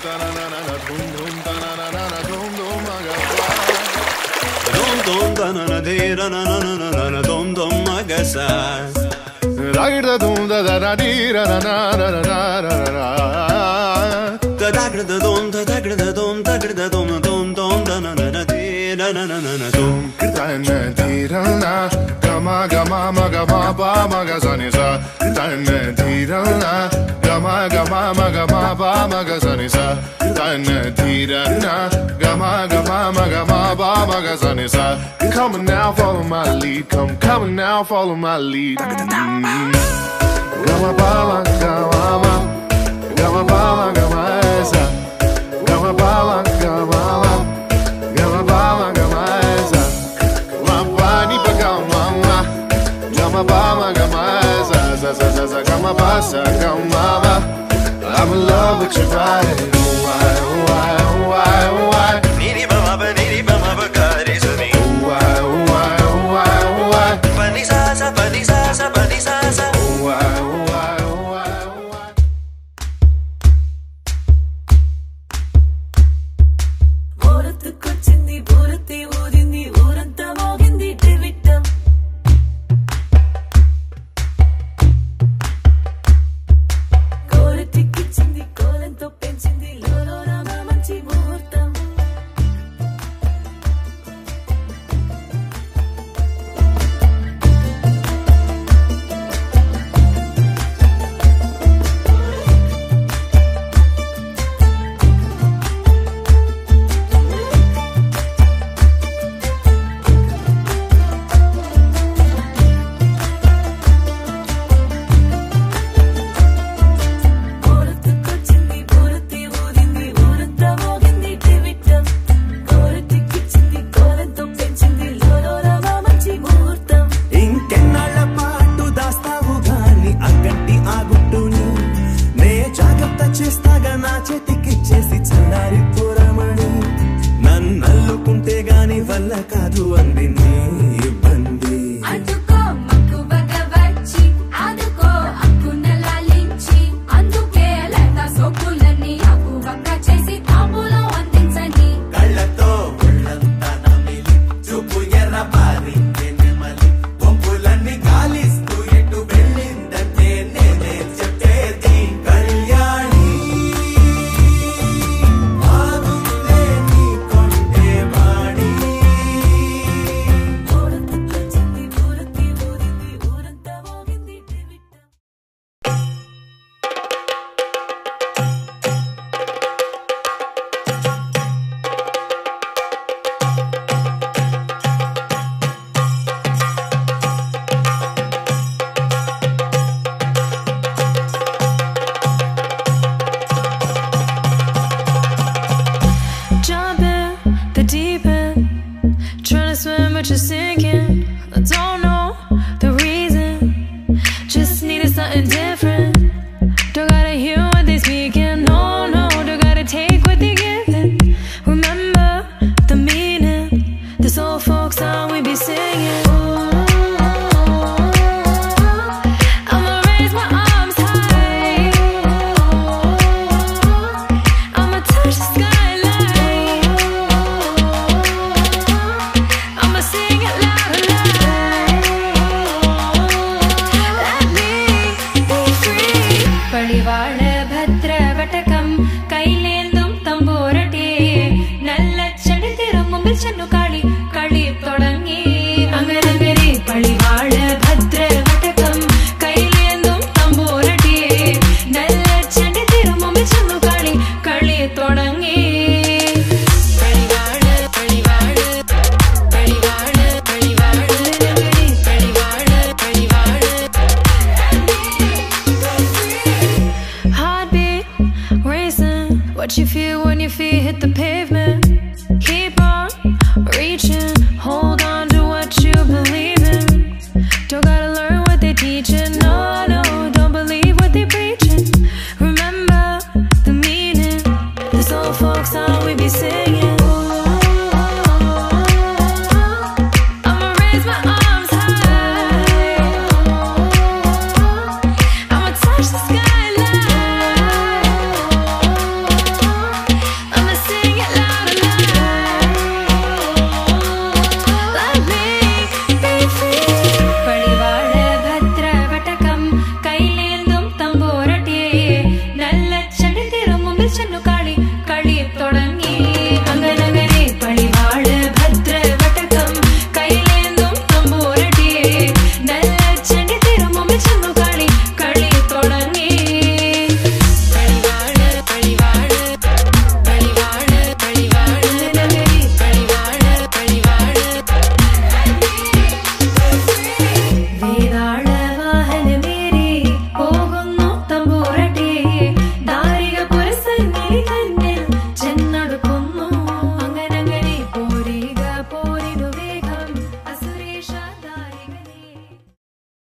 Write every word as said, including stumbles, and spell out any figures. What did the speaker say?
Gama gama maga ma ba maga sani sa tan dhirana gama gama maga ma ba maga sani sa tan dhirana gama gama maga ma ba maga sani sa. Come on now, follow my lead. Come, come on now, follow my lead. Gama ba ma gama ma gama ba ma gama sa gama ba ma gama ma gama ba ma gama sa ma ba ni ba gama ma gama ba ma gama sa sa sa sa sa gama ba sa gama ba. I'm in love with your body. Oh why, oh why, oh why, oh why. Niri ba ma ba niri ba ma ba kare sa ni. Oh why, oh why, oh why, oh why. Pani sa sa pani sa sa pani sa sa. Oh why, oh why, oh why, oh why. Orathu kochindi borati odindi oranta mogindi devittam. Korati kichindi kolanto penchindi lolo rama manchi muhurtam. What you feel when your feet hit the pavement. Keep on reaching, hold on to what you believe in. Don't gotta learn what they teaching, no, no, don't believe what they preaching. Remember the meaning, this old folk song we be singing.